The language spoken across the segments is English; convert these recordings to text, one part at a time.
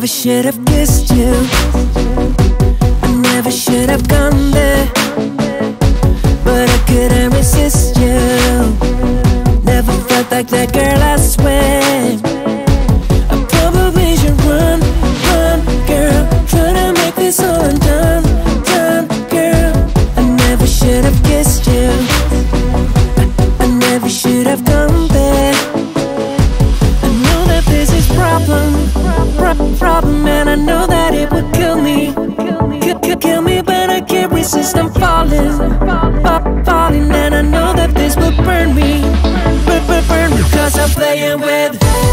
never should have kissed you. I never should have gone there, but I couldn't resist you. Never felt like that girl, I swear. I probably should run, run, girl. Try to make this all undone, done, girl. I never should have kissed you. I never should have gone there. I know that this is problem, and I know that it would kill me, kill me, but I can't resist. I'm falling, falling, and I know that this will burn me, burn me, 'cause I'm playing with,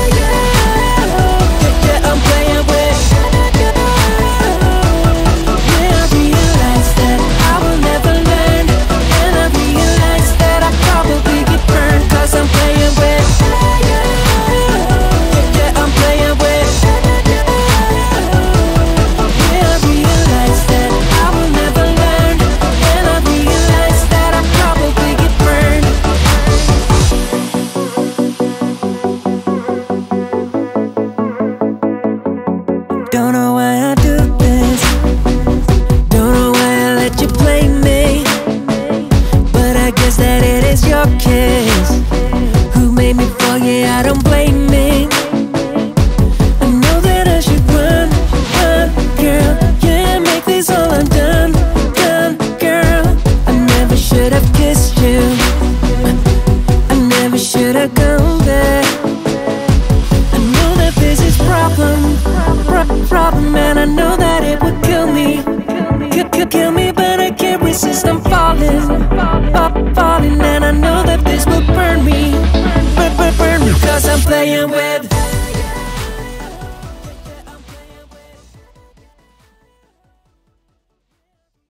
yeah, I'm playing with. Yeah, I realize that I will never learn, and I realize that I probably get burned, 'cause I'm playing with, yeah, I'm playing with. Yeah, I realize that I will never learn, and I realize that I probably get burned. Don't know why I do this, don't know why I let you play me, but I guess that it is your kiss who made me fall. Yeah, I don't blame me. I know that I should run, run, girl. Yeah, make this all undone, done, girl. I never should have kissed you. I never should have gone there. I know that this is problem, and I know that it would kill me, kill me, but I can't resist. I'm falling, falling, and I know that this will burn me, burn me, 'cause I'm playing with.